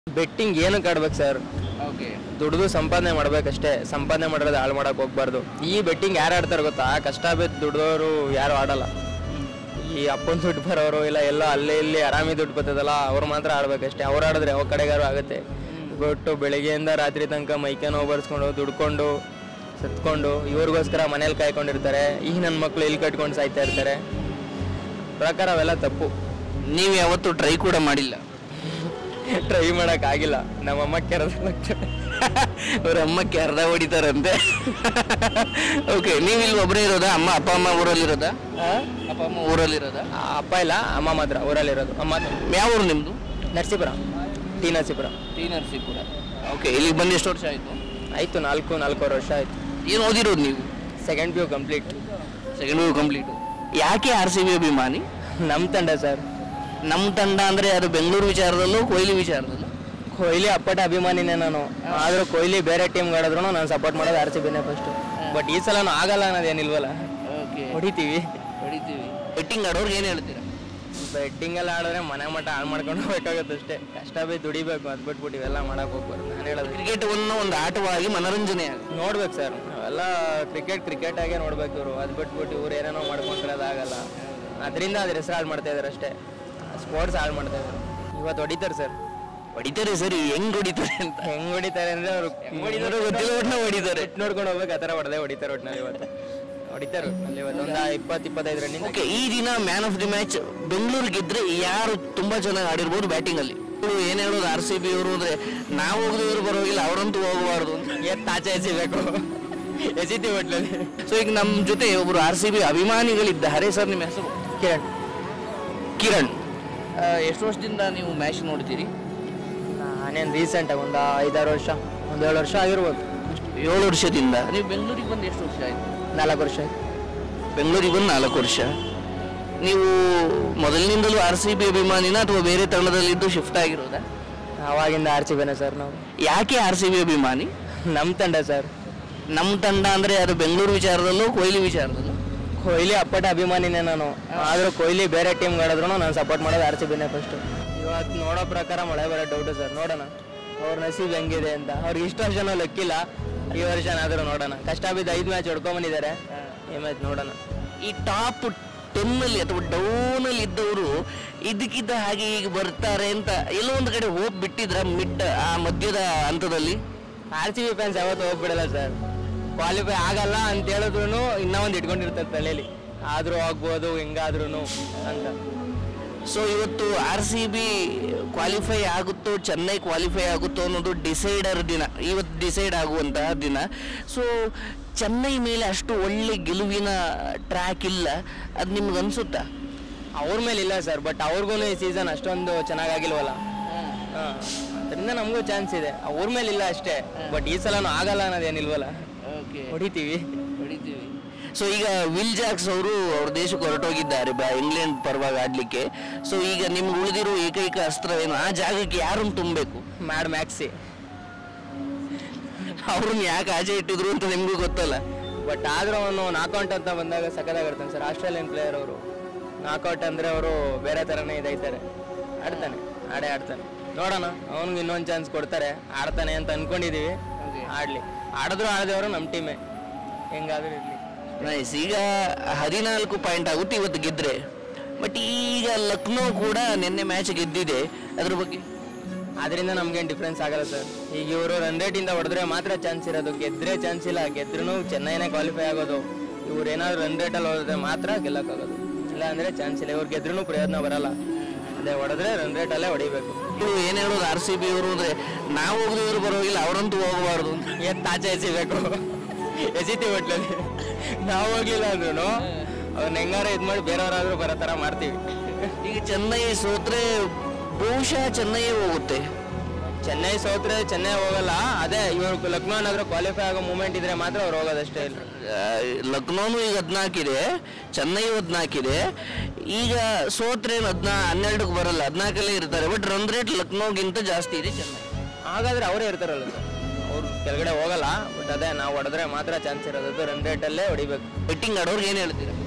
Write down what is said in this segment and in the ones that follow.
Betting ಏನಕ್ಕೆ ಆಡ್ಬೇಕು sir? Okay, ದುಡ್ದು ಸಂಪಾದನೆ ಮಾಡ್ಬೇಕಷ್ಟೇ, ಸಂಪಾದನೆ ಮಾಡೋದು ಹಾಳು ಮಾಡಕ್ ಹೋಗ್ಬಾರ್ದು. ಈ ಬೆಟ್ಟಿಂಗ್ ಯಾರು ಆಡ್ತಾರೆ ಗೊತ್ತಾ? ಕಷ್ಟ ಬಿದ್ದು ದುಡ್ದವರು ಯಾರು ಆಡಲ್ಲ. ಈ ಅಪ್ಪನ ದುಡ್ಡು ಬರೋರು ಇಲ್ಲ ಎಲ್ಲ ಅಲ್ಲೇ ಇಲ್ಲಿ ಆರಾಮಿ ದುಡ್ಡು ಬರ್ತದಲ್ಲ, ಅವ್ರು ಮಾತ್ರ ಆಡ್ಬೇಕಷ್ಟೇ. ಅವ್ರು ಆಡಿದ್ರೆ ಯಾವ ಕಡೆಗಾರು ಆಗುತ್ತೆ. ಬಿಟ್ಟು ಬೆಳಿಗ್ಗೆಯಿಂದ ರಾತ್ರಿ ತನಕ ಮೈಕೆ ನೋವು ಬರ್ಸ್ಕೊಂಡು ದುಡ್ಕೊಂಡು ಸತ್ಕೊಂಡು ಇವ್ರಿಗೋಸ್ಕರ ಮನೇಲಿ ಕಾಯ್ಕೊಂಡಿರ್ತಾರೆ. ಈ ನನ್ನ ಮಕ್ಕಳು ಇಲ್ಲಿ ಕಟ್ಕೊಂಡು ಸಾಯ್ತಾ ಇರ್ತಾರೆ. ಪ್ರಕಾರ ಅವೆಲ್ಲ ತಪ್ಪು. ನೀವು ಯಾವತ್ತೂ ಟ್ರೈ ಕೂಡ ಮಾಡಿಲ್ಲ? ಟ್ರೈ ಮಾಡೋಕ್ಕಾಗಿಲ್ಲ. ನಮ್ಮಮ್ಮ ಕೆರೆದ ಅವ್ರ ಅಮ್ಮಕ್ಕೆ ಅರ್ಧ ಹೊಡಿತಾರಂತೆ. ಓಕೆ, ನೀವು ಇಲ್ಲಿ ಒಬ್ಬರೇ ಇರೋದಾ? ಅಪ್ಪ ಅಮ್ಮ ಊರಲ್ಲಿರೋದಾ? ಅಪ್ಪ ಅಮ್ಮ ಊರಲ್ಲಿರೋದಾ? ಅಪ್ಪ ಇಲ್ಲ, ಅಮ್ಮ ಮಾತ್ರ ಊರಲ್ಲಿರೋದು. ಅಮ್ಮ ಯಾವ ಊರು ನಿಮ್ಮದು? Narasipura, T Narasipura. T Narasipura. Okay, ಇಲ್ಲಿಗೆ ಬಂದು ಎಷ್ಟು ವರ್ಷ ಆಯಿತು? ಆಯಿತು, ನಾಲ್ಕೂವರೆ ವರ್ಷ ಆಯಿತು. ಏನು ಓದಿರೋದು ನೀವು? Second PU complete. Second PU complete. ಯಾಕೆ RCB ಅಭಿಮಾನಿ? ನಮ್ಮ ತಂಡ ಸರ್. ನಮ್ಮ ತಂಡ ಅಂದರೆ ಅದು ಬೆಂಗಳೂರು ವಿಚಾರದಲ್ಲೂ ಕೊಹ್ಲಿ ವಿಚಾರದಲ್ಲೂ? ಕೊಹ್ಲಿ ಅಪ್ಪಟ ಅಭಿಮಾನಿನೇ ನಾನು. ಆದರೂ ಕೊಹ್ಲಿ ಬೇರೆ ಟೀಮ್ಗೆ ಆಡಿದ್ರು ನಾನು ಸಪೋರ್ಟ್ ಮಾಡೋದು RCBನೇ ಫಸ್ಟು. ಬಟ್ ಈ ಸಲ ಆಗಲ್ಲ ಅನ್ನೋದೇನಿಲ್ವಲ್ಲ. ಓಕೆ, ಹೊಡಿತೀವಿ. ಬೆಟ್ಟಿಂಗ್ ಆಡೋರ್ಗೆ ಏನು ಹೇಳ್ತೀರಾ? ಬೆಟ್ಟಿಂಗೆಲ್ಲ ಆಡಿದ್ರೆ ಮನೆ ಮಟ್ಟ ಹಾಳು ಮಾಡ್ಕೊಂಡು ಹೋಗ್ಬೇಕಾಗುತ್ತೆ ಅಷ್ಟೇ. ಕಷ್ಟ ಬಿದ್ದು ದುಡಿಬೇಕು, ಅದು ಬಿಟ್ಬಿಟ್ಟು ಇವೆಲ್ಲ ಮಾಡೋಕೆ ಹೋಗ್ಬಾರ್ದು. ನಾನು ಹೇಳೋದು ಕ್ರಿಕೆಟ್ ಒಂದು ಆಟವಾಗಿ ಮನೋರಂಜನೆ ನೋಡ್ಬೇಕು ಸರ್. ಅವೆಲ್ಲ ಕ್ರಿಕೆಟಾಗೇ ನೋಡ್ಬೇಕು ಇವರು. ಅದು ಬಿಟ್ಬಿಟ್ಟು ಇವ್ರು ಏನೇನೋ ಮಾಡ್ಕೊಂಡ್ರೆ ಅದಾಗಲ್ಲ. ಅದರಿಂದ ಅದ್ರ ಹೆಸರು ಹಾಳು ಮಾಡ್ತಾ ಇದ್ದಾರೆ ಅಷ್ಟೇ. ಸ್ಪೋರ್ಟ್ಸ್ ಹಾಳು ಮಾಡ್ತಾ ಇದ್ದಾರೆ. ಇವತ್ತು ಹೊಡಿತಾರೆ ಸರ್. ಹೊಡಿತಾರೆ ಸರಿ, ಹೆಂಗ್ ಹೊಡಿತಾರೆ ಅಂತ? ಹೆಂಗ್ ಹೊಡಿತಾರೆ ಅಂದ್ರೆ ಅವರು ಗೊತ್ತಿಲ್ಲ, ಒಟ್ಟಿನ ಹೊಡಿತಾರೆ. ನೋಡ್ಕೊಂಡು ಹೋಗ್ಬೇಕು, ಆ ಥರ ಹೊಡಿತಾರೆ ಒಟ್ಟಿನಲ್ಲಿ. ಇವತ್ತು ಹೊಡಿತಾರೆ ಒಟ್ಟಿನಲ್ಲಿ. ಇವತ್ತು ಒಂದು 20-25 ರನ್ನಿಂಗ್. ಓಕೆ, ಈ ದಿನ man of the match Bengaluru ಗೆದ್ರೆ ಯಾರು ತುಂಬಾ ಚೆನ್ನಾಗಿ ಆಡಿರ್ಬೋದು ಬ್ಯಾಟಿಂಗ್ ಅಲ್ಲಿ? ಏನ್ ಹೇಳೋದು RCB ಅವರು ಅಂದ್ರೆ ನಾವು ಹೋಗದವ್ರು ಬರೋಗಿಲ್ಲ, ಅವರಂತೂ ಹೋಗಬಾರ್ದು, ಆಚೆ ಎಸಿಬೇಕು, ಎಸಿತೀವಿ ಒಟ್ಟಿನಲ್ಲಿ. ಸೊ ಈಗ ನಮ್ಮ ಜೊತೆ ಒಬ್ರು RCB ಅಭಿಮಾನಿಗಳಿದ್ದಾರೆ ಸರ್. ನಿಮ್ಮ ಹೆಸರು? ಕಿರಣ್. ಎಷ್ಟು ವರ್ಷದಿಂದ ನೀವು ಮ್ಯಾಚ್ ನೋಡ್ತೀರಿ? ನಾನೇನು ರೀಸೆಂಟಾಗಿ ಒಂದು 5-6 ವರ್ಷ, 1-7 ವರ್ಷ ಆಗಿರ್ಬೋದು. 7 ವರ್ಷದಿಂದ. ನೀವು ಬೆಂಗಳೂರಿಗೆ ಬಂದು ಎಷ್ಟು ವರ್ಷ ಆಯ್ತು? 4 ವರ್ಷ ಆಯ್ತು. ಬೆಂಗಳೂರಿಗೆ ಬಂದು 4 ವರ್ಷ. ನೀವು ಮೊದಲಿನಿಂದಲೂ RCB ಅಭಿಮಾನಿನ ಅಥವಾ ಬೇರೆ ತಂಡದಲ್ಲಿದ್ದು ಶಿಫ್ಟ್ ಆಗಿರೋದಾ? ಅವಾಗಿಂದ RCBನೇ ಸರ್ ನಾವು. ಯಾಕೆ RCB ಅಭಿಮಾನಿ? ನಮ್ಮ ತಂಡ ಸರ್. ನಮ್ಮ ತಂಡ ಅಂದರೆ ಅದು ಬೆಂಗಳೂರು ವಿಚಾರದಲ್ಲೂ ಕೊಹ್ಲಿ ವಿಚಾರದಲ್ಲೂ? ಕೊಹ್ಲಿ ಅಪ್ಪಟ ಅಭಿಮಾನಿನೇ ನಾನು. ಆದರೂ ಕೊಹ್ಲಿ ಬೇರೆ ಟೀಮ್ಗೆ ಆಡಿದ್ರು ನಾನು ಸಪೋರ್ಟ್ ಮಾಡೋದು RCBನೇ ಫಸ್ಟು. ಇವತ್ತು ನೋಡೋ ಪ್ರಕಾರ ಮಳೆ ಬರೋ ಡೌಟು ಸರ್. ನೋಡೋಣ ಅವ್ರ ನಸೀಬ್ ಹೆಂಗಿದೆ ಅಂತ. ಅವ್ರಿಗೆ ಇಷ್ಟು ವರ್ಷನೂ ಲಕ್ಕಿಲ್ಲ, ಈ ವರ್ಷನಾದರೂ ನೋಡೋಣ. ಕಷ್ಟ ಬಿದ್ದು 5 ಮ್ಯಾಚ್ ಹೊಡ್ಕೊಂಬಂದಿದ್ದಾರೆ. ಈ ಮ್ಯಾಚ್ ನೋಡೋಣ. ಈ ಟಾಪ್ 10 ಅಥವಾ ಡೌನಲ್ಲಿ ಇದ್ದವರು ಇದಕ್ಕಿದ್ದ ಹಾಗೆ ಈಗ ಬರ್ತಾರೆ ಅಂತ ಎಲ್ಲೋ ಒಂದು ಕಡೆ ಹೋಪ್ ಬಿಟ್ಟಿದ್ರ ಆ ಮಧ್ಯದ ಹಂತದಲ್ಲಿ? RCB ಫ್ಯಾನ್ಸ್ ಯಾವತ್ತೂ ಹೋಗ್ಬಿಡಲ್ಲ ಸರ್. ಕ್ವಾಲಿಫೈ ಆಗಲ್ಲ ಅಂತ ಹೇಳಿದ್ರು ಇನ್ನೂ ಒಂದು ಇಟ್ಕೊಂಡಿರ್ತಾರೆ ತಲೆಯಲ್ಲಿ, ಆದರೂ ಆಗ್ಬೋದು ಹೆಂಗಾದ್ರೂ ಅಂತ. ಸೊ ಇವತ್ತು RCB ಕ್ವಾಲಿಫೈ ಆಗುತ್ತೋ ಚೆನ್ನೈ ಕ್ವಾಲಿಫೈ ಆಗುತ್ತೋ ಅನ್ನೋದು ಡಿಸೈಡರ್ ದಿನ, ಇವತ್ತು ಡಿಸೈಡ್ ಆಗುವಂತಹ ದಿನ. ಸೊ ಚೆನ್ನೈ ಮೇಲೆ ಅಷ್ಟು ಒಳ್ಳೆ ಗೆಲುವಿನ ಟ್ರ್ಯಾಕ್ ಇಲ್ಲ, ಅದು ನಿಮ್ಗೆ ಅನ್ಸುತ್ತಾ? ಅವ್ರ ಮೇಲೆ ಇಲ್ಲ ಸರ್, ಬಟ್ ಅವ್ರಿಗೂ ಈ ಸೀಸನ್ ಅಷ್ಟೊಂದು ಚೆನ್ನಾಗಿಲ್ವಲ್ಲ. ಅದರಿಂದ ನಮಗೂ ಚಾನ್ಸ್ ಇದೆ. ಅವ್ರ ಮೇಲೆ ಇಲ್ಲ ಅಷ್ಟೇ, ಬಟ್ ಈ ಸಲ ಆಗಲ್ಲ ಅನ್ನೋದೇನಿಲ್ವಲ್ಲ. ಹೊಡಿತೀವಿ. ಸೊ ಈಗ ವಿಲ್ ಜಾಕ್ಸ್ ಅವರು ಅವ್ರ ದೇಶಕ್ಕೆ ಹೊರಟೋಗಿದ್ದಾರೆ ಇಂಗ್ಲೆಂಡ್ ಪರವಾಗಿ ಆಡ್ಲಿಕ್ಕೆ. ಸೊ ಈಗ ನಿಮ್ಗೆ ಉಳಿದಿರೋ ಏಕೈಕ ಅಸ್ತ್ರವೇನು? ಆ ಜಾಗಕ್ಕೆ ಯಾರನ್ನು ತುಂಬಬೇಕು? Mad Maxi. ಅವ್ರನ್ನ ಯಾಕೆ ಆಚೆ ಇಟ್ಟಿದ್ರು ಅಂತ ನಿಮಗೂ ಗೊತ್ತಲ್ಲ. ಬಟ್ ಆದರೂ ಅವನು ನಾಕೌಟ್ ಅಂತ ಬಂದಾಗ ಸಖತ್ತಾಗಿರ್ತಾನೆ ಸರ್. ಆಸ್ಟ್ರೇಲಿಯನ್ ಪ್ಲೇಯರ್ ಅವರು. ನಾಕೌಟ್ ಅಂದರೆ ಅವರು ಬೇರೆ ಥರನೇ ಇದೈತಾರೆ. ಆಡ್ತಾನೆ. ನೋಡೋಣ, ಅವನಿಗೆ ಇನ್ನೊಂದು ಚಾನ್ಸ್ ಕೊಡ್ತಾರೆ, ಆಡ್ತಾನೆ ಅಂತ ಅನ್ಕೊಂಡಿದೀವಿ. ಆಡಿದ್ರು ಆಡದವರು ನಮ್ಮ ಟೀಮೇ, ಹೆಂಗಾದ್ರೂ ಇರಲಿ. ನೈಸ್. ಈಗ 14 ಪಾಯಿಂಟ್ ಆಗುತ್ತೆ ಇವತ್ತು ಗೆದ್ರೆ. ಬಟ್ ಈಗ ಲಕ್ನೋ ಕೂಡ ನಿನ್ನೆ ಮ್ಯಾಚ್ ಗೆದ್ದಿದೆ, ಅದ್ರ ಬಗ್ಗೆ? ಅದರಿಂದ ನಮ್ಗೇನು ಡಿಫ್ರೆನ್ಸ್ ಆಗಲ್ಲ ಸರ್. ಈಗ ಇವರು ರನ್ ರೇಟಿಂದ ಹೊಡೆದ್ರೆ ಮಾತ್ರ ಚಾನ್ಸ್ ಇರೋದು, ಗೆದ್ರೆ ಚಾನ್ಸ್ ಇಲ್ಲ. ಗೆದ್ರೂ ಚೆನ್ನೈನೇ ಕ್ವಾಲಿಫೈ ಆಗೋದು. ಇವ್ರು ಏನಾದ್ರು ರನ್ ರೇಟಲ್ಲಿ ಹೊಡೆದ್ರೆ ಮಾತ್ರ ಗೆಲ್ಲಕ್ಕಾಗೋದು, ಇಲ್ಲ ಅಂದರೆ ಚಾನ್ಸ್ ಇಲ್ಲ. ಇವ್ರು ಗೆದ್ರೂ ಪ್ರಯೋಜನ ಬರಲ್ಲ. ಅದೇ ಹೊಡೆದ್ರೆ ರನ್ ರೇಟಲ್ಲೇ ಹೊಡಿಬೇಕು. ಇವರು ಏನು ಹೇಳೋದು RCB ಅವರು ಅಂದರೆ ನಾವು ಹೋಗದವ್ರು ಬರೋಗಿಲ್ಲ, ಅವರಂತೂ ಹೋಗಬಾರ್ದು, ಆಚೆ ಎಸಿಬೇಕು, ಎಸಿತೀವಿ ಒಟ್ಲಲ್ಲಿ. ನಾವು ಹೋಗ್ಲಿಲ್ಲ ಅಂದ್ರೂ ಅವ್ರನ್ನ ಹೆಂಗಾರ ಇದು ಮಾಡಿ ಬೇರೆಯವರಾದ್ರೂ ಬರೋ ಥರ ಮಾಡ್ತೀವಿ. ಈಗ ಚೆನ್ನೈ ಸೋತ್ರೆ ಬಹುಶಃ ಚೆನ್ನೈ ಹೋಗುತ್ತೆ. ಚೆನ್ನೈ ಸೋತ್ರೆ ಚೆನ್ನೈ ಹೋಗಲ್ಲ. ಅದೇ ಇವರು ಲಕ್ನೋ ಏನಾದರೂ ಕ್ವಾಲಿಫೈ ಆಗೋ ಮೂಮೆಂಟ್ ಇದ್ರೆ ಮಾತ್ರ ಅವ್ರು ಹೋಗೋದಷ್ಟೇ. ಇಲ್ಲ, ಲಕ್ನೋನು ಈಗ 14 ಇದೆ, ಚೆನ್ನೈ 14 ಇದೆ. ಈಗ ಸೋತ್ರೆ 12ಕ್ಕೆ ಬರಲ್ಲ, 14 ಇರ್ತಾರೆ. ಬಟ್ ರನ್ ರೇಟ್ ಲಕ್ನೋಗಿಂತ ಜಾಸ್ತಿ ಇದೆ ಚೆನ್ನೈ. ಹಾಗಾದ್ರೆ ಅವರೇ ಇರ್ತಾರಲ್ಲ ಸರ್, ಅವ್ರು ಕೆಳಗಡೆ ಹೋಗಲ್ಲ. ಬಟ್ ಅದೇ ನಾವು ಹೊಡೆದ್ರೆ ಮಾತ್ರ ಚಾನ್ಸ್ ಇರೋದು, ರನ್ ರೇಟಲ್ಲೇ ಹೊಡಿಬೇಕು. ಬೆಟ್ಟಿಂಗ್ ಆಡೋರ್ಗೆ ಏನು ಹೇಳ್ತೀರಾ?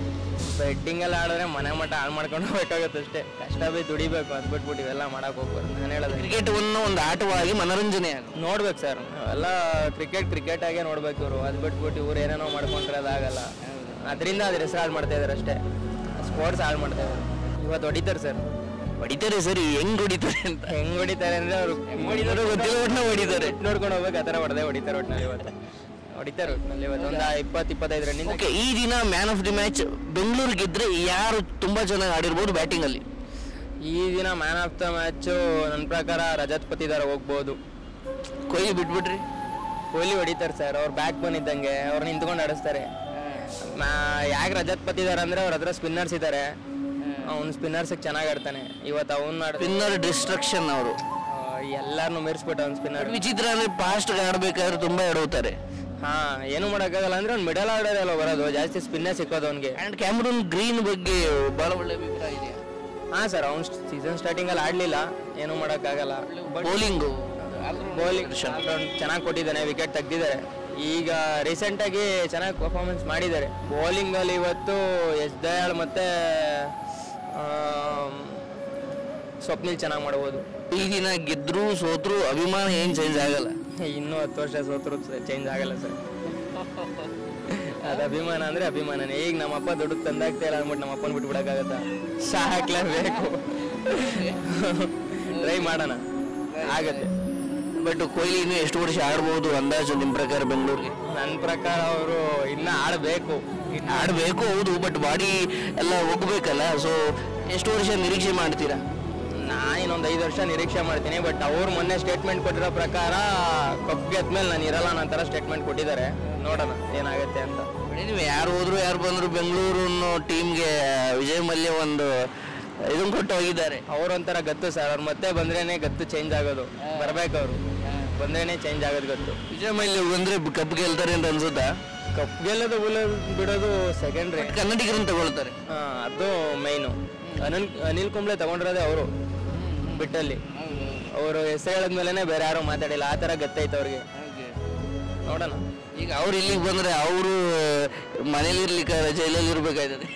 ಬೆಟ್ಟಿಂಗ್ ಎಲ್ಲ ಆಡಿದ್ರೆ ಮನೆ ಮಠ ಹಾಳು ಮಾಡ್ಕೊಂಡು ಹೋಗ್ಬೇಕಾಗತ್ತೆ ಅಷ್ಟೇ. ಕಷ್ಟ ಬಿದ್ದು ದುಡಿಬೇಕು, ಅದು ಬಿಟ್ಬಿಟ್ಟು ಇವೆಲ್ಲ ಮಾಡಕ್ಕೆ ಹೋಗ್ಬಾರ್ದು. ನಾನು ಹೇಳೋದು ಕ್ರಿಕೆಟ್ ಒಂದು ಆಟವಾಗಿ ಮನೋರಂಜನೆ ನೋಡ್ಬೇಕು ಸರ್. ಎಲ್ಲ ಕ್ರಿಕೆಟ್ ಆಗೇ ನೋಡ್ಬೇಕು ಇವರು. ಅದು ಬಿಟ್ಬಿಟ್ಟು ಇವ್ರು ಏನೇನೋ ಮಾಡ್ಕೊಂಡ್ರೆ ಅದಾಗಲ್ಲ. ಅದರಿಂದ ಅದ್ರ ಹೆಸರು ಹಾಳು ಮಾಡ್ತಾ ಇದಾರೆ ಅಷ್ಟೇ. ಸ್ಪೋರ್ಟ್ಸ್ ಹಾಳು ಮಾಡ್ತಾ ಇದ್ದಾರೆ. ಇವತ್ತು ಹೊಡಿತಾರೆ ಸರ್. ಹೊಡಿತಾರೆ ಸರಿ, ಹೆಂಗ್ ಹೊಡಿತಾರೆ ಅಂತ? ಹೆಂಗ್ ಹೊಡಿತಾರೆ ಅಂದ್ರೆ ಅವರು ಗೊತ್ತಿಲ್ಲ, ಒಟ್ಟಿನ ಹೊಡಿತಾರೆ. ನೋಡ್ಕೊಂಡು ಹೋಗ್ಬೇಕು, ಆ ಥರ ಹೊಡಿತಾರೆ ಒಟ್ಟಿನಲ್ಲಿ ಇವತ್ತು. ಹೊಡಿತಾರೆ ಒಟ್ಟಿನಲ್ಲಿ ಇವತ್ತು ಒಂದು 20-25 ರನ್ನಿಂದ. ಓಕೆ, ಈ ದಿನ man of the match Bengaluru ಗೆದ್ರೆ ಯಾರು ತುಂಬಾ ಚೆನ್ನಾಗಿ ಆಡಿರ್ಬೋದು ಬ್ಯಾಟಿಂಗ್ ಅಲ್ಲಿ? ಈ ದಿನ ಮ್ಯಾನ್ ಆಫ್ ದ ಮ್ಯಾಚು ನನ್ನ ಪ್ರಕಾರ ರಜತ್ ಪತಿದಾರ ಹೋಗ್ಬೋದು. ಕೊಹ್ಲಿ ಬಿಟ್ಬಿಟ್ರಿ? ಕೊಹ್ಲಿ ಹೊಡಿತಾರೆ ಸರ್. ಅವ್ರು ಬ್ಯಾಕ್ ಬಂದಿದ್ದಂಗೆ ಅವ್ರು ನಿಂತ್ಕೊಂಡು ಆಡಿಸ್ತಾರೆ. ಯಾಕೆ ರಜತ್ ಪತಿದಾರ ಅಂದ್ರೆ ಅವ್ರ ಹತ್ರ ಸ್ಪಿನ್ನರ್ಸ್ ಇದ್ದಾರೆ. ಅವ್ನು ಸ್ಪಿನ್ನರ್ಸಿಗೆ ಚೆನ್ನಾಗಿ ಆಡ್ತಾನೆ. ಇವತ್ತು ಅವ್ನು ಸ್ಪಿನ್ನರ್ ಡಿಸ್ಟ್ರಕ್ಷನ್. ಅವರು ಎಲ್ಲಾರನ್ನು ಮೀರಿಸ್ಬಿಟ್ಟು ಅವ್ನು ಸ್ಪಿನ್ನರ್. ವಿಚಿತ್ರ ಅಂದ್ರೆ ಫಾಸ್ಟ್ ಆಡ್ಬೇಕಾದ್ರೆ ತುಂಬಾ ಎಡವುತ್ತಾರೆ. ಏನು ಮಾಡೋಕ್ಕಾಗಲ್ಲ ಅಂದ್ರೆ ಅವ್ನು ಮಿಡಲ್ ಆರ್ಡರ್ ಎಲ್ಲ ಬರೋದು, ಜಾಸ್ತಿ ಸ್ಪಿನ್ನೇ ಸಿಕ್ಕೋದು ಅವ್ನಿಗೆ. ಅಂಡ್ ಕ್ಯಾಮರೂನ್ ಗ್ರೀನ್ ಬಗ್ಗೆ ಬಹಳ ಒಳ್ಳೆ ಅಭಿಪ್ರಾಯ ಇದೆ. ಸರ್, ಅವ್ನು ಸೀಸನ್ ಸ್ಟಾರ್ಟಿಂಗಲ್ಲಿ ಆಡಲಿಲ್ಲ, ಏನೂ ಮಾಡೋಕ್ಕಾಗಲ್ಲ. ಬೌಲಿಂಗ್ ಚೆನ್ನಾಗಿ ಕೊಟ್ಟಿದ್ದಾನೆ, ವಿಕೆಟ್ ತೆಗ್ದಿದ್ದಾರೆ. ಈಗ ರೀಸೆಂಟಾಗಿ ಚೆನ್ನಾಗಿ ಪರ್ಫಾರ್ಮೆನ್ಸ್ ಮಾಡಿದ್ದಾರೆ. ಬೌಲಿಂಗಲ್ಲಿ ಇವತ್ತು ಎಸ್ ದಯಾಳ್ ಮತ್ತು ಸ್ವಪ್ನಿಲ್ ಚೆನ್ನಾಗಿ ಮಾಡ್ಬೋದು. ಈ ದಿನ ಗೆದ್ರು ಸೋತ್ರು ಅಭಿಮಾನ ಏನು ಚೇಂಜ್ ಆಗಲ್ಲ. ಇನ್ನೂ 10 ವರ್ಷ ಸೋತ್ರು ಚೇಂಜ್ ಆಗಲ್ಲ ಸರ್. ಅದು ಅಭಿಮಾನ ಅಂದರೆ ಅಭಿಮಾನನೇ. ಈಗ ನಮ್ಮಪ್ಪ ದುಡ್ಡು ತಂದಾಗ್ತಾ ಇಲ್ಲ ಅಂದ್ಬಿಟ್ಟು ನಮ್ಮ ಅಪ್ಪನ ಬಿಟ್ಬಿಡೋಕ್ಕಾಗತ್ತಾ? ಸಾಕ್ಲೇಬೇಕು. ಟ್ರೈ ಮಾಡೋಣ, ಆಗತ್ತೆ. ಬಟ್ ಕೊಹ್ಲಿ ಇನ್ನೂ ಎಷ್ಟು ವರ್ಷ ಆಡ್ಬೋದು ಅಂದಾಜು ನಿಮ್ಮ ಪ್ರಕಾರ ಬೆಂಗಳೂರಿಗೆ? ನನ್ನ ಪ್ರಕಾರ ಅವರು ಇನ್ನೂ ಆಡಬೇಕು. ಹೌದು, ಬಟ್ ಬಾಡಿ ಎಲ್ಲ ಹೋಗ್ಬೇಕಲ್ಲ. ಸೊ ಎಷ್ಟು ವರ್ಷ ನಿರೀಕ್ಷೆ ಮಾಡ್ತೀರಾ? ನಾನು ಇನ್ನೊಂದು 5 ವರ್ಷ ನಿರೀಕ್ಷೆ ಮಾಡ್ತೀನಿ. ಬಟ್ ಅವ್ರು ಮೊನ್ನೆ ಸ್ಟೇಟ್ಮೆಂಟ್ ಕೊಟ್ಟಿರೋ ಪ್ರಕಾರ ಕಪ್ ಗೆದ್ಮೇಲೆ ನಾನು ಇರಲ್ಲ ಅನ್ನೋ ಥರ ಸ್ಟೇಟ್ಮೆಂಟ್ ಕೊಟ್ಟಿದ್ದಾರೆ. ನೋಡೋಣ ಏನಾಗುತ್ತೆ ಅಂತ. ನೀವು ಯಾರು ಹೋದ್ರು ಯಾರು ಬಂದ್ರು ಬೆಂಗಳೂರು ಟೀಮ್ಗೆ ವಿಜಯ್ ಮಲ್ಯ ಒಂದು ಇದನ್ನು ಕೊಟ್ಟು ಹೋಗಿದ್ದಾರೆ. ಅವ್ರೊಂಥರ ಗತ್ತು ಸರ್. ಅವ್ರು ಮತ್ತೆ ಬಂದ್ರೇನೆ ಗತ್ತು ಚೇಂಜ್ ಆಗೋದು. ಬರ್ಬೇಕು, ಅವರು ಬಂದ್ರೇನೆ ಚೇಂಜ್ ಆಗೋದು ಗತ್ತು. ವಿಜಯ್ ಮಲ್ಯ ಬಂದ್ರೆ ಕಪ್ ಗೆಲ್ತಾರೆ ಅಂತ ಅನ್ಸುತ್ತಾ? ಕಪ್ ಗೆಲ್ಲೋದು ಬಿಡೋದು ಸೆಕೆಂಡ್ರಿ. ಕನ್ನಡಿಗರನ್ನು ತಗೊಳ್ತಾರೆ, ಅದು ಮೈನು. ಅನಿಲ್ ಕುಂಬ್ಳೆ ತಗೊಂಡಿರೋದೇ ಅವರು ಬಿಟ್ಟಲ್ಲಿ. ಅವರು ಹೆಸರು ಹೇಳಿದ್ಮೇಲೆ ಬೇರೆ ಯಾರು ಮಾತಾಡಿಲ್ಲ. ಆ ಥರ ಗತ್ತೈತೆ ಅವ್ರಿಗೆ. ನೋಡೋಣ. ಈಗ ಅವ್ರು ಇಲ್ಲಿಗೆ ಬಂದ್ರೆ ಅವರು ಮನೇಲಿ ಇರ್ಲಿಕ್ಕೆ ಜೈಲಲ್ಲಿ ಇರ್ಬೇಕಾಯ್ತದೆ.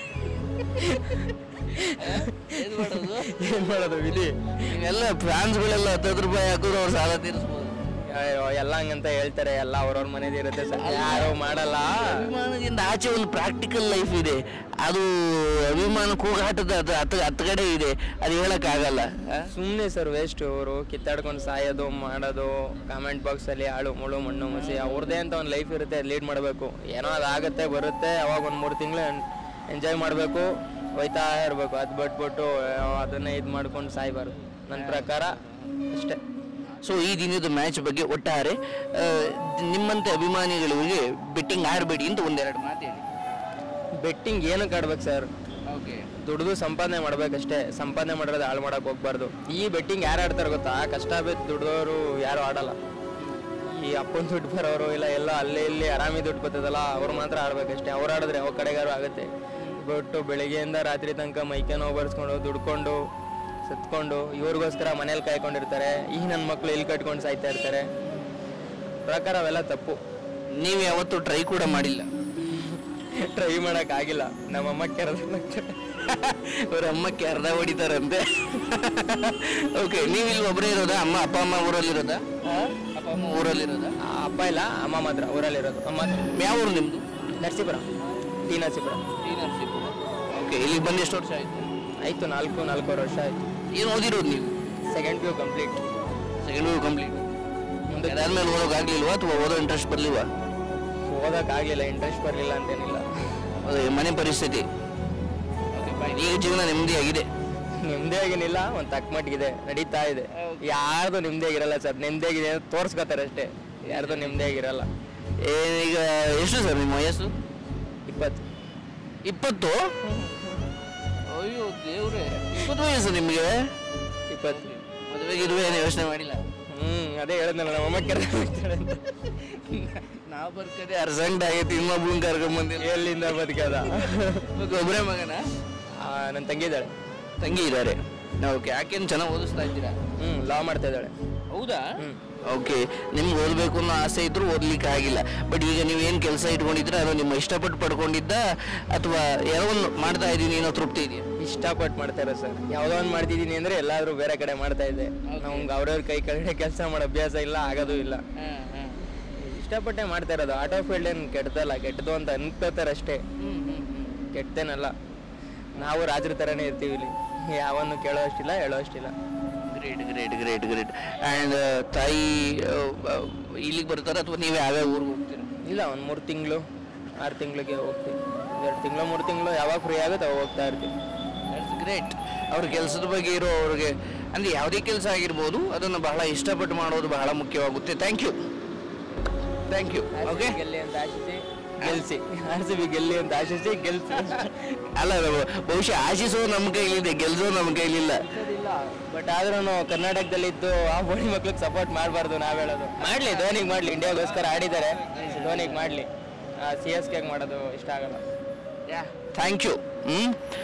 ಏನ್ ಮಾಡೋದು ವಿಧಿ. ಇವೆಲ್ಲ ಫ್ಯಾನ್ಸ್ಗಳೆಲ್ಲ 10 ರೂಪಾಯಿ ಹಾಕಿದ್ರು ಅವ್ರು ಸಾಲ ತೀರಿಸ್ಬೋದು. ಎಲ್ಲ ಹಂಗಂತ ಹೇಳ್ತಾರೆ. ಎಲ್ಲ ಅವ್ರವ್ರ ಮನೇದು ಇರುತ್ತೆ ಸರ್, ಯಾರು ಮಾಡಲ್ಲ. ಅಭಿಮಾನದಿಂದ ಆಚೆ ಒಂದು ಪ್ರಾಕ್ಟಿಕಲ್ ಲೈಫ್ ಇದೆ. ಅದು ಅಭಿಮಾನ ಕೂಗಾಟದ ಹತ್ತು ಕಡೆ ಇದೆ. ಅದು ಹೇಳಕ್ಕಾಗಲ್ಲ. ಸುಮ್ಮನೆ ಸರ್, ವೇಸ್ಟ್. ಅವರು ಕಿತ್ತಾಡ್ಕೊಂಡು ಸಾಯೋದು ಮಾಡೋದು, ಕಾಮೆಂಟ್ ಬಾಕ್ಸಲ್ಲಿ ಆಳು ಮುಳು ಮಣ್ಣು ಮಸಿ. ಅವ್ರದ್ದೇ ಅಂತ ಒಂದು ಲೈಫ್ ಇರುತ್ತೆ, ಲೀಡ್ ಮಾಡಬೇಕು. ಏನೋ ಅದಾಗತ್ತೆ ಬರುತ್ತೆ, ಅವಾಗ ಒಂದು 3 ತಿಂಗಳು ಎಂಜಾಯ್ ಮಾಡಬೇಕು, ಹೋಯ್ತಾ ಇರಬೇಕು. ಅದು ಬಿಟ್ಬಿಟ್ಟು ಅದನ್ನೇ ಇದು ಮಾಡ್ಕೊಂಡು ಸಾಯ್ಬಾರ್ದು ನನ್ನ ಪ್ರಕಾರ ಅಷ್ಟೇ. ಸೊ ಈ ದಿನದ ಮ್ಯಾಚ್ ಬಗ್ಗೆ ಒಟ್ಟಾರೆ ನಿಮ್ಮಂತೆ ಅಭಿಮಾನಿಗಳಿಗೆ ಬೆಟ್ಟಿಂಗ್ ಆಡಬೇಡಿ ಅಂತ ಒಂದೆರಡು ಮಾತು ಹೇಳಿ. ಬೆಟ್ಟಿಂಗ್ ಏನಕ್ಕೆ ಆಡ್ಬೇಕು ಸರ್? ದುಡ್ದು ಸಂಪಾದನೆ ಮಾಡ್ಬೇಕಷ್ಟೇ. ಸಂಪಾದನೆ ಮಾಡೋದು ಹಾಳು ಮಾಡಕ್ಕೆ ಹೋಗ್ಬಾರ್ದು. ಈ ಬೆಟ್ಟಿಂಗ್ ಯಾರು ಆಡ್ತಾರೆ ಗೊತ್ತಾ? ಕಷ್ಟ ಬಿದ್ದು ದುಡ್ದವರು ಯಾರು ಆಡಲ್ಲ. ಈ ಅಪ್ಪನ ದುಡ್ಡು ಬರೋರು ಇಲ್ಲ ಎಲ್ಲ ಅಲ್ಲೇ ಇಲ್ಲಿ ಆರಾಮಿ ದುಡ್ಡು ಬರ್ತದಲ್ಲ, ಅವ್ರು ಮಾತ್ರ ಆಡ್ಬೇಕಷ್ಟೇ. ಅವ್ರು ಆಡಿದ್ರೆ ಅವ್ರ ಕಡೆಗಾರು ಆಗುತ್ತೆ. ಬಿಟ್ಟು ಬೆಳಿಗ್ಗೆಯಿಂದ ರಾತ್ರಿ ತನಕ ಮೈಕೆ ನೋವು ಬರ್ಸ್ಕೊಂಡು ದುಡ್ಕೊಂಡು ಸತ್ಕೊಂಡು ಇವ್ರಿಗೋಸ್ಕರ ಮನೇಲಿ ಕಾಯ್ಕೊಂಡಿರ್ತಾರೆ. ಈ ನನ್ನ ಮಕ್ಕಳು ಇಲ್ಲಿ ಕಟ್ಕೊಂಡು ಸಾಯ್ತಾ ಇರ್ತಾರೆ. ಪ್ರಕಾರ ಅವೆಲ್ಲ ತಪ್ಪು. ನೀವು ಯಾವತ್ತೂ ಟ್ರೈ ಕೂಡ ಮಾಡಿಲ್ಲ? ಟ್ರೈ ಮಾಡೋಕ್ಕಾಗಿಲ್ಲ. ನಮ್ಮಮ್ಮ ಅವ್ರ ಅಮ್ಮಕ್ಕೆ ಅರ್ಧ ಹೊಡಿತಾರಂತೆ. ಓಕೆ, ನೀವು ಇಲ್ಲಿ ಒಬ್ಬರೇ ಇರೋದಾ? ಅಪ್ಪ ಅಮ್ಮ ಊರಲ್ಲಿರೋದಾ? ಅಪ್ಪ ಅಮ್ಮ ಊರಲ್ಲಿರೋದಾ? ಅಪ್ಪ ಇಲ್ಲ, ಅಮ್ಮ ಮಾತ್ರ ಊರಲ್ಲಿರೋದು. ಅಮ್ಮ. ಯಾವ ಊರು ನಿಮ್ಮದು? ನರಸೀಪುರ. ಟಿ ನರಸೀಪುರ. ಓಕೆ, ಇಲ್ಲಿಗೆ ಬಂದು ಎಷ್ಟು ವರ್ಷ ಆಯಿತು? ಆಯಿತು, 4.25 ವರ್ಷ ಆಯಿತು. ಏನು ಓದಿರೋದು ನೀವು? Second PU complete. ಮುಂದೆ ಅದಾದ್ಮೇಲೆ ಓದೋಕ್ಕಾಗಲಿಲ್ವಾ ಅಥವಾ ಓದೋ ಇಂಟ್ರೆಸ್ಟ್ ಬರಲಿಲ್ವಾ? ಓದೋಕ್ಕಾಗಲಿಲ್ಲ, ಇಂಟ್ರೆಸ್ಟ್ ಬರಲಿಲ್ಲ ಅಂತೇನಿಲ್ಲ. ಅದೇ ಮನೆ ಪರಿಸ್ಥಿತಿ. ಈಗ ಜೀವನ ನೆಮ್ಮದಿಯಾಗಿದೆ? ನೆಮ್ಮದಿಯಾಗೇನಿಲ್ಲ, ಒಂದು ತಕ್ಕ ಮಟ್ಟಿಗಿದೆ, ನಡೀತಾ ಇದೆ. ಯಾರ್ದು ನೆಮ್ಮದಿಯಾಗಿರಲ್ಲ ಸರ್. ನೆಮ್ಮದಿಯಾಗಿದೆ ತೋರಿಸ್ಕೋತಾರೆ ಅಷ್ಟೇ, ಯಾರ್ದು ನೆಮ್ಮದಿಯಾಗಿರಲ್ಲ. ಈಗ ಎಷ್ಟು ಸರ್ ನಿಮ್ಮ ವಯಸ್ಸು? 20. ಅಯ್ಯೋ ದೇವ್ರೆ, 20 ವಯಸ್ಸು ನಿಮಗೆ? 20. ಮದುವೆಗೆ ಇರುವೆ ಏನು ಯೋಚನೆ ಮಾಡಿಲ್ಲ? ಅದೇ ಹೇಳಿದ್ನಲ್ಲ, ನಮ್ಮಮ್ಮ ಕರ್ಕೊಂಡ್ಬಿಡ್ತಾಳೆ ಅಂತ. ನಾವು ಬರ್ಕದೆ ಅರ್ಜೆಂಟ್ ಆಗೈತಿ, ಇನ್ನೊಬ್ಳನ್ನ ಕರ್ಕೊಂಡ್ಬಂದಿಲ್ಲ. ಎಲ್ಲಿಂದ ಬದುಕದ? ಒಬ್ಬರೇ ಮಗನ? ನನ್ನ ತಂಗಿ ಇದ್ದಾಳೆ. ತಂಗಿ ಇದ್ದಾರೆ. ಓಕೆ, ಯಾಕೇನು ಚೆನ್ನಾಗಿ ಓದಿಸ್ತಾ ಇದ್ದೀರಾ? ಲಾ ಮಾಡ್ತಾ ಇದ್ದಾಳೆ. ಹೌದಾ? ಓಕೆ, ನಿಮ್ಗೆ ಓದಬೇಕು ಅನ್ನೋ ಆಸೆ ಇದ್ರೂ ಓದ್ಲಿಕ್ಕೆ ಆಗಿಲ್ಲ. ಬಟ್ ಈಗ ನೀವೇನು ಕೆಲಸ ಇಟ್ಕೊಂಡಿದ್ರೆ ಅದು ನಿಮ್ಮ ಇಷ್ಟಪಟ್ಟು ಪಡ್ಕೊಂಡಿದ್ದ ಅಥವಾ ಏನೋ ಒಂದು ಮಾಡ್ತಾ ಇದ್ದೀನಿ ಏನೋ ತೃಪ್ತಿ ಇದೆಯಾ? ಇಷ್ಟಪಟ್ಟು ಮಾಡ್ತಾ ಇರೋ ಸರ್. ಯಾವುದೋ ಒಂದು ಮಾಡ್ತಿದ್ದೀನಿ ಅಂದರೆ ಎಲ್ಲಾದರೂ ಬೇರೆ ಕಡೆ ಮಾಡ್ತಾ ಇದ್ದೆ. ನಮ್ಗೆ ಅವ್ರವ್ರ ಕೈ ಕೆಳಗಡೆ ಕೆಲಸ ಮಾಡೋ ಅಭ್ಯಾಸ ಇಲ್ಲ, ಆಗೋದು ಇಲ್ಲ. ಇಷ್ಟಪಟ್ಟೆ ಮಾಡ್ತಾ ಇರೋದು. ಆಟೋ ಫೀಲ್ಡ್ ಏನು ಕೆಟ್ಟದಲ್ಲ, ಕೆಟ್ಟದು ಅಂತ ಅನ್ಕೋತಾರೆ ಅಷ್ಟೇ, ಕೆಟ್ಟದೇನಲ್ಲ. ನಾವು ರಾಜರ ಥರನೇ ಇರ್ತೀವಿ ಇಲ್ಲಿ, ಯಾವನ್ನು ಕೇಳೋ ಅಷ್ಟಿಲ್ಲ, ಹೇಳೋ ಅಷ್ಟಿಲ್ಲ. Great great great great. And ತಾಯಿ ಇಲ್ಲಿಗೆ ಬರ್ತಾರೆ ಅಥವಾ ನೀವು ಯಾವ್ಯಾವ ಊರಿಗೆ ಹೋಗ್ತೀರಾ? ಇಲ್ಲ, ಒಂದು 3 ತಿಂಗಳು 6 ತಿಂಗಳಿಗೆ ಹೋಗ್ತೀವಿ. 2 ತಿಂಗಳು 3 ತಿಂಗಳು ಯಾವಾಗ ಫ್ರೀ ಆಗುತ್ತೆ ಅವಾಗ ಹೋಗ್ತಾ ಇರ್ತೀವಿ. That's great. ಅವ್ರ ಕೆಲಸದ ಬಗ್ಗೆ ಇರೋ ಅವ್ರಿಗೆ ಅಂದರೆ ಯಾವುದೇ ಕೆಲಸ ಆಗಿರ್ಬೋದು ಅದನ್ನು ಬಹಳ ಇಷ್ಟಪಟ್ಟು ಮಾಡೋದು ಬಹಳ ಮುಖ್ಯವಾಗುತ್ತೆ. Thank you. ಓಕೆ, ಗೆಲ್ಲಿ ಅಂತ ಆಶಿಸಿ ಗೆಲ್ಸಿ. RCB ಗೆಲ್ಲಿ ಅಂತ ಆಶಿಸಿ ಗೆಲ್ಸಿ. ಅಲ್ಲ, ಬಹುಶಃ ಆಶಿಸೋ ನಮ್ಮ ಕೈಲಿದೆ, ಗೆಲ್ಸೋ ನಮ್ಮ ಕೈಲಿಲ್ಲ. ಬಟ್ ಆದ್ರೂ ಕರ್ನಾಟಕದಲ್ಲಿದ್ದು ಆ ಬೋಡಿ ಮಕ್ಳಿಗೆ ಸಪೋರ್ಟ್ ಮಾಡಬಾರ್ದು. ನಾವು ಹೇಳೋದು ಮಾಡಲಿ, ಧೋನಿಗೆ ಮಾಡಲಿ. ಇಂಡಿಯಾಗೋಸ್ಕರ ಆಡಿದ್ದಾರೆ, ಧೋನಿಗೆ ಮಾಡಲಿ. CSK ಮಾಡೋದು ಇಷ್ಟ ಆಗಲ್ಲ. Thank you.